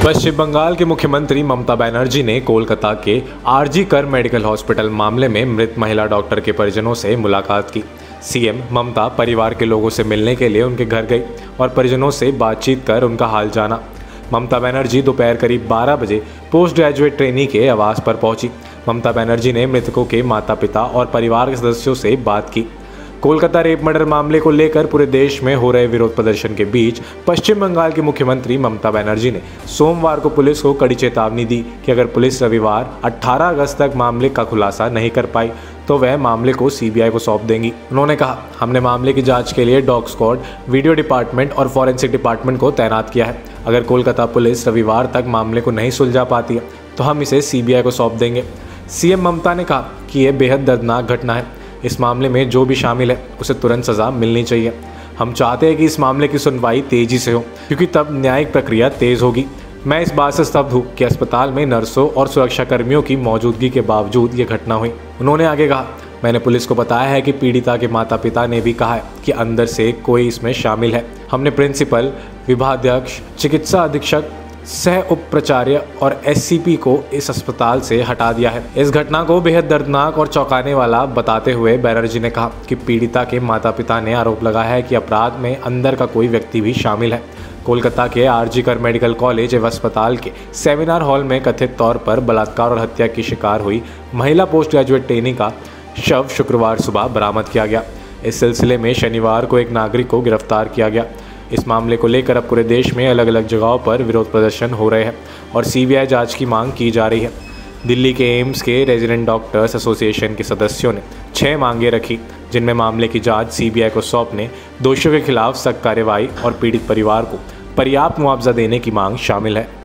पश्चिम बंगाल के मुख्यमंत्री ममता बनर्जी ने कोलकाता के आरजी कर मेडिकल हॉस्पिटल मामले में मृत महिला डॉक्टर के परिजनों से मुलाकात की। सीएम ममता परिवार के लोगों से मिलने के लिए उनके घर गई और परिजनों से बातचीत कर उनका हाल जाना। ममता बनर्जी दोपहर करीब 12 बजे पोस्ट ग्रेजुएट ट्रेनी के आवास पर पहुंची। ममता बनर्जी ने मृतकों के माता पिता और परिवार के सदस्यों से बात की। कोलकाता रेप मर्डर मामले को लेकर पूरे देश में हो रहे विरोध प्रदर्शन के बीच पश्चिम बंगाल की मुख्यमंत्री ममता बनर्जी ने सोमवार को पुलिस को कड़ी चेतावनी दी कि अगर पुलिस रविवार 18 अगस्त तक मामले का खुलासा नहीं कर पाई तो वह मामले को सीबीआई को सौंप देंगी। उन्होंने कहा, हमने मामले की जांच के लिए डॉग स्क्वाड, वीडियो डिपार्टमेंट और फॉरेंसिक डिपार्टमेंट को तैनात किया है। अगर कोलकाता पुलिस रविवार तक मामले को नहीं सुलझा पाती है तो हम इसे सीबीआई को सौंप देंगे। सीएम ममता ने कहा कि यह बेहद दर्दनाक घटना है। इस मामले में जो भी शामिल है उसे तुरंत सजा मिलनी चाहिए। हम चाहते हैं कि इस मामले की सुनवाई तेजी से हो क्योंकि तब न्यायिक प्रक्रिया तेज होगी। मैं इस बात से स्तब्ध हूँ कि अस्पताल में नर्सों और सुरक्षा कर्मियों की मौजूदगी के बावजूद ये घटना हुई। उन्होंने आगे कहा, मैंने पुलिस को बताया है कि पीड़िता के माता पिता ने भी कहा है कि अंदर से कोई इसमें शामिल है। हमने प्रिंसिपल, विभागाध्यक्ष, चिकित्सा अधीक्षक, सह उप प्राचार्य और एससीपी को इस अस्पताल से हटा दिया है। इस घटना को बेहद दर्दनाक और चौंकाने वाला बताते हुए बनर्जी ने कहा कि पीड़िता के माता पिता ने आरोप लगाया है कि अपराध में अंदर का कोई व्यक्ति भी शामिल है। कोलकाता के आरजी कर मेडिकल कॉलेज एवं अस्पताल के सेमिनार हॉल में कथित तौर पर बलात्कार और हत्या की शिकार हुई महिला पोस्ट ग्रेजुएट ट्रेनी का शव शुक्रवार सुबह बरामद किया गया। इस सिलसिले में शनिवार को एक नागरिक को गिरफ्तार किया गया। इस मामले को लेकर अब पूरे देश में अलग अलग जगहों पर विरोध प्रदर्शन हो रहे हैं और सीबीआई जांच की मांग की जा रही है। दिल्ली के एम्स के रेजिडेंट डॉक्टर्स एसोसिएशन के सदस्यों ने 6 मांगें रखी, जिनमें मामले की जांच सीबीआई को सौंपने, दोषियों के खिलाफ सख्त कार्रवाई और पीड़ित परिवार को पर्याप्त मुआवजा देने की मांग शामिल है।